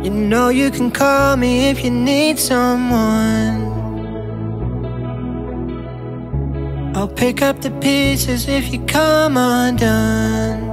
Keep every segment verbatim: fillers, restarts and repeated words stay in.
You know you can call me if you need someone. I'll pick up the pieces if you come undone.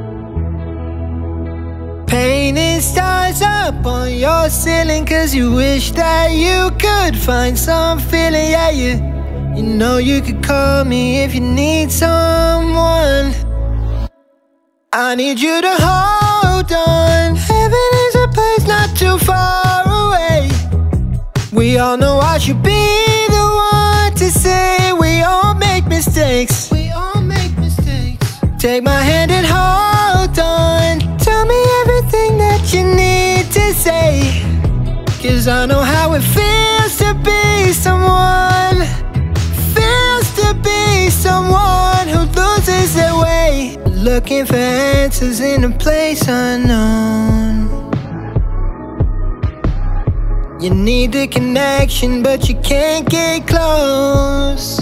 Painting stars up on your ceiling, cause you wish that you could find some feeling. Yeah, you, you know you could call me if you need someone. I need you to hold on. Heaven is a place not too far away. We all know I should be the one to say we all make mistakes. We all make mistakes. Take my hand and hold on. Tell me everything that you need to say, cause I know how it feels to be someone. Feels to be someone who loses their way, looking for answers in a place unknown. You need the connection, but you can't get close.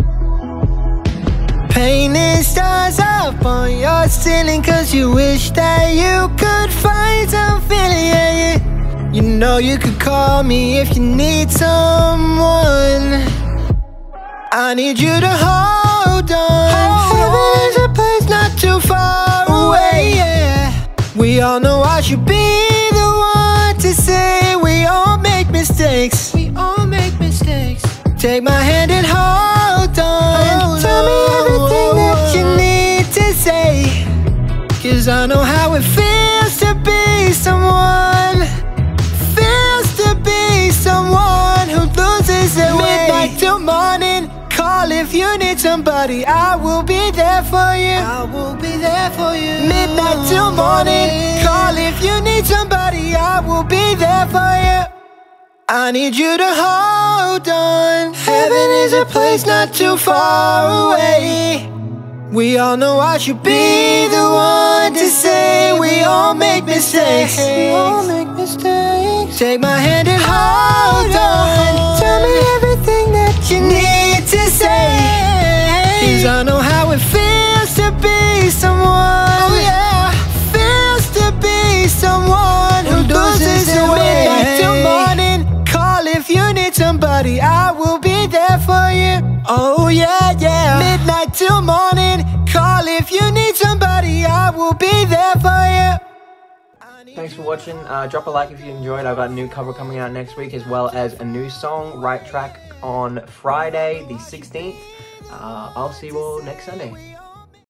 Painting stars up on your ceiling, cause you wish that you could find some feeling. Yeah, yeah. You know you could call me if you need someone. I need you to hold on. Heaven is a place not too far away. Yeah. We all know I should be the one to say we all make mistakes. We all make mistakes. Take my hand and hold on. Tell me everything that you need to say, cause I know how it feels to be someone. Feels to be someone who loses their way. Midnight till morning, call if you need somebody. I will be there for you. I will be there for you. Midnight till morning, call if you need somebody. I will be there for you. I need you to hold on. Heaven is a place not too far away. We all know I should be the one to say we all make mistakes. We all make mistakes. Take my hand and hold on. Tell me everything that you need to say, cause I know how it feels to be someone. Oh yeah. Feels to be someone who loses their way. Midnight till morning, call if you need somebody. I will be there for you. Oh yeah, yeah. Midnight till morning, call if you need somebody. I will be there for you. Thanks for watching. Uh, drop a like if you enjoyed. I've got a new cover coming out next week, as well as a new song, Right Track, on Friday the sixteenth. Uh, I'll see you all next Sunday.